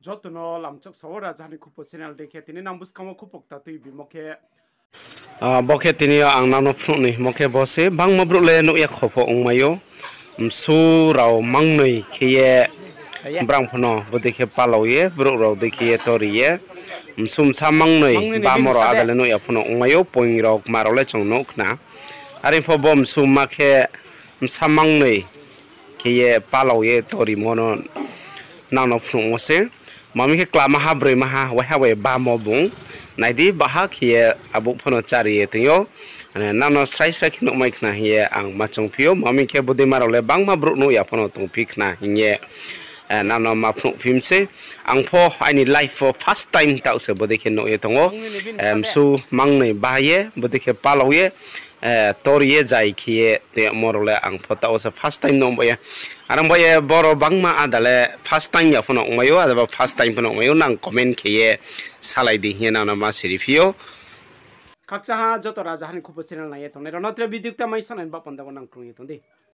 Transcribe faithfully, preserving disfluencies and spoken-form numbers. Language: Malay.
Jotono lamchok sawara jani kupo channel dekhe tini nambus kamo kupok ta tui bi mokhe bokhe tini ang nano phuni mokhe bose bang mabruk le no ya khopo ongmayo msu rao mangnoi khiye brang phono bodekhe paloye bruk rao dekhiye toriye msum sa mangnoi ba moro adale no ya phono ongmayo poing rok marole chong no khna ari pho bom sum makhe msa mangnoi khiye paloye tori mono nano phung ose mami ke klama ha broi maha wa ha we ba mo bung naidi baha khiye abu phono chariye tiyo nano srai srai khino mai khna hiye ang machong phio mami ke budi marole bangma bruk no ya phono tung phikna hinye nano ma phung phimse ang pho ani life for first time ta se bodi ke no ye tongo su mangnei baye bodi ke paloye toriye jai khiye te morole ang phota ose first time no boye arang boye boro bangma adale first time ya phono mayo adaba first time phono mayo nang comment khiye salai di hena na ma sirifio kakcha ha joto raja hani kupo channel na ye tonne ronotre video ta mai sanan ba panda nang krung ye tonde